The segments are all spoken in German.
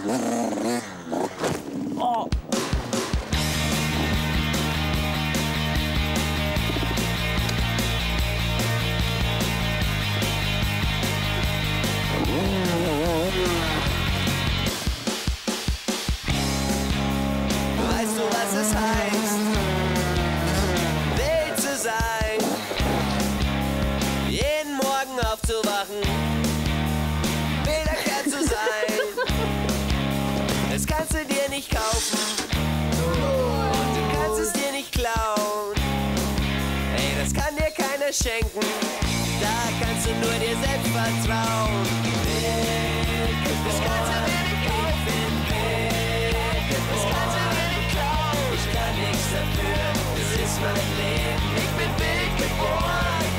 Oh. Weißt du, was es heißt, wild zu sein? Jeden Morgen aufzuwachen, wilder Kerl zu sein. Das kannst du dir nicht kaufen und du kannst es dir nicht klauen. Ey, das kann dir keiner schenken, da kannst du nur dir selbst vertrauen. Das kannst du dir nicht kaufen, das kannst du dir nicht klauen. Ich kann nichts dafür, das ist mein Leben, ich bin wild geboren.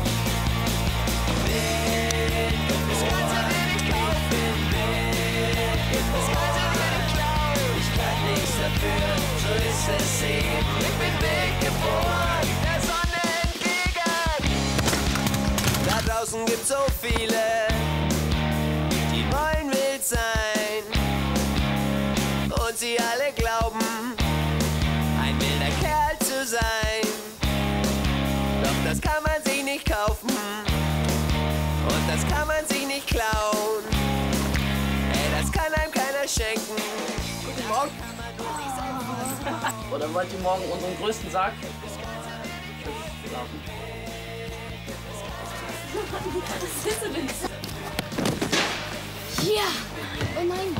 Das kannst du dir nicht kaufen, das kannst du dir nicht klauen. Ich kann nichts dafür, so ist es eben, ich bin wild geboren. Der Sonne entgegen. Da draußen gibt's so viele, die wollen wild sein. Und sie alle glauben, ein wilder Kerl zu sein. Doch das kann man sich nicht kaufen und das kann man sich nicht klauen. Ey, das kann einem keiner schenken. Guten Morgen. Oder wollt ihr morgen unseren größten Sarg schlafen? Was ist denn? Ja! Oh nein!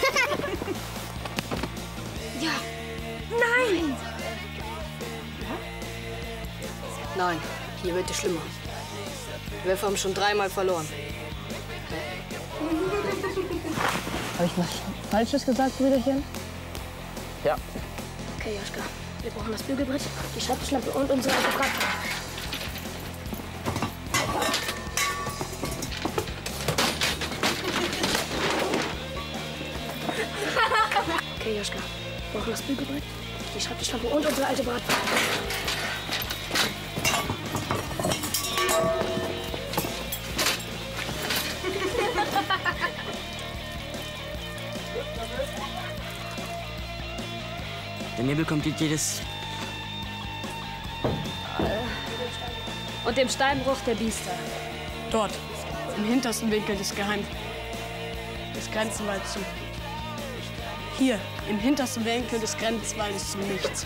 Ja! Nein! Nein, hier wird es schlimmer. Wir haben schon 3-mal verloren. Habe ich was Falsches gesagt, Brüderchen? Ja. Okay, Joschka, wir brauchen das Bügelbrett, die Schreibtischlampe und unsere alte Bratpfanne. Okay, Joschka, wir brauchen das Bügelbrett, die Schreibtischlampe und unsere alte Bratpfanne. Der Nebel kommt wie jedes... Und dem Steinbruch der Biester. Dort, im hintersten Winkel des Grenzwalds zum... Hier, im hintersten Winkel des Grenzwaldes zum Nichts.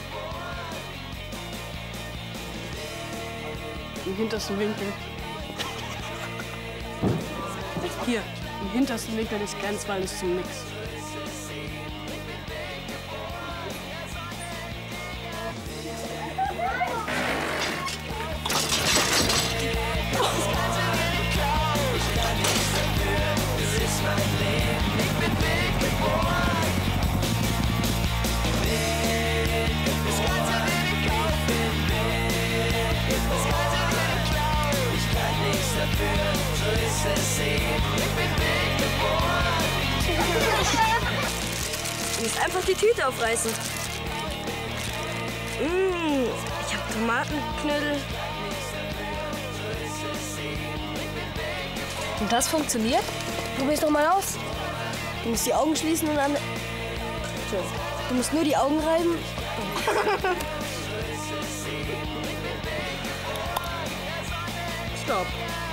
Im hintersten Winkel... Hier, im hintersten Winkel des Grenzwaldes zum Nix. Du musst einfach die Tüte aufreißen. Ich hab Tomatenknödel. Und das funktioniert? Probier's doch mal aus. Du musst die Augen schließen und dann... So. Du musst nur die Augen reiben. Stopp.